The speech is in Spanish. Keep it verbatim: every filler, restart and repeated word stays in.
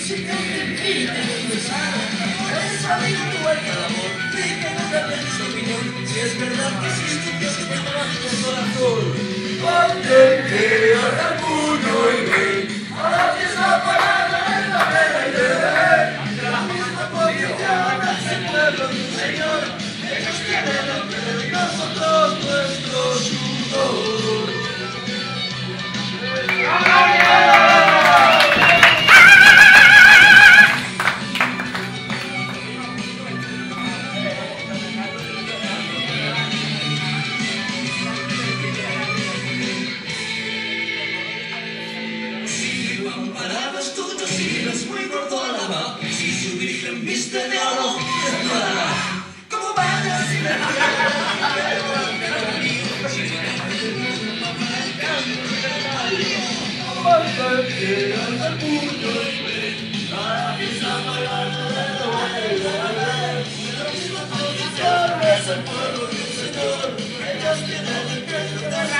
música que invita a empezar. Es amigo igual que el amor, de que no cambia su opinión. Si es verdad que existe un Dios que te trabaja con corazón. Contente, orgullo y rey, a la fiesta parada en la vera y de rey. Ante la misma posición hace el pueblo de un Señor. Ellos tienen el poder y nosotros nuestro sudor. Parados tuyos y los muy gordo alaba. Si su virgen viste de oro, como vayas y me el pueblo de un Señor, ellos tienen el pecho de la